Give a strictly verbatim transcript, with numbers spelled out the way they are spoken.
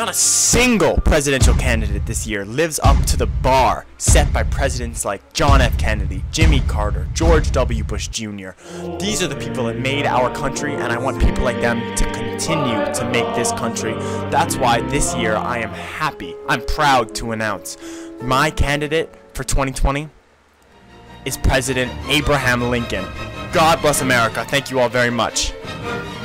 Not a single presidential candidate this year lives up to the bar set by presidents like John F. Kennedy, Jimmy Carter, George W. Bush Junior These are the people that made our country, and I want people like them to continue to make this country. That's why this year I am happy, I'm proud to announce my candidate for twenty twenty is President Abraham Lincoln. God bless America. Thank you all very much.